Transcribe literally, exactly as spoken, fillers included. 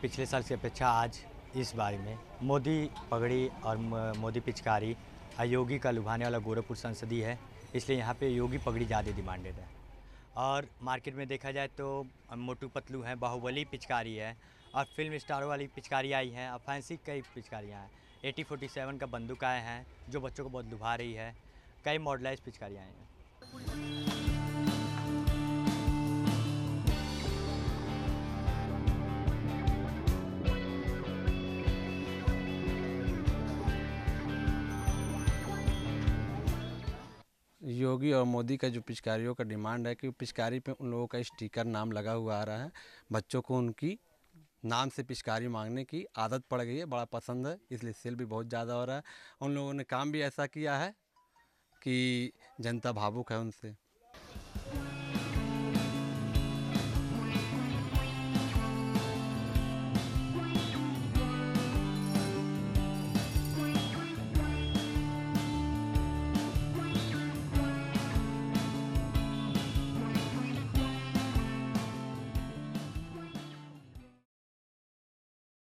पिछले साल की अपेक्षा आज इस बार में मोदी पगड़ी और मोदी पिचकारी और योगी का लुभाने वाला गोरखपुर संसदीय है, इसलिए यहाँ पे योगी पगड़ी ज़्यादा डिमांडेड है। और मार्केट में देखा जाए तो मोटू पतलू है, बाहुबली पिचकारी है और फिल्म स्टारों वाली पिचकारी आई हैं और फैंसी कई पिचकारियाँ हैं। एटी फोर्टी सेवन का बंदूक आए हैं जो बच्चों को बहुत लुभा रही है। कई मॉडलाइज पिचकारियाँ आई हैं। योगी और मोदी का जो पिचकारियों का डिमांड है कि पिचकारी पे उन लोगों का स्टिकर नाम लगा हुआ आ रहा है। बच्चों को उनकी नाम से पिचकारी मांगने की आदत पड़ गई है, बड़ा पसंद है, इसलिए सेल भी बहुत ज़्यादा हो रहा है। उन लोगों ने काम भी ऐसा किया है कि जनता भावुक है उनसे।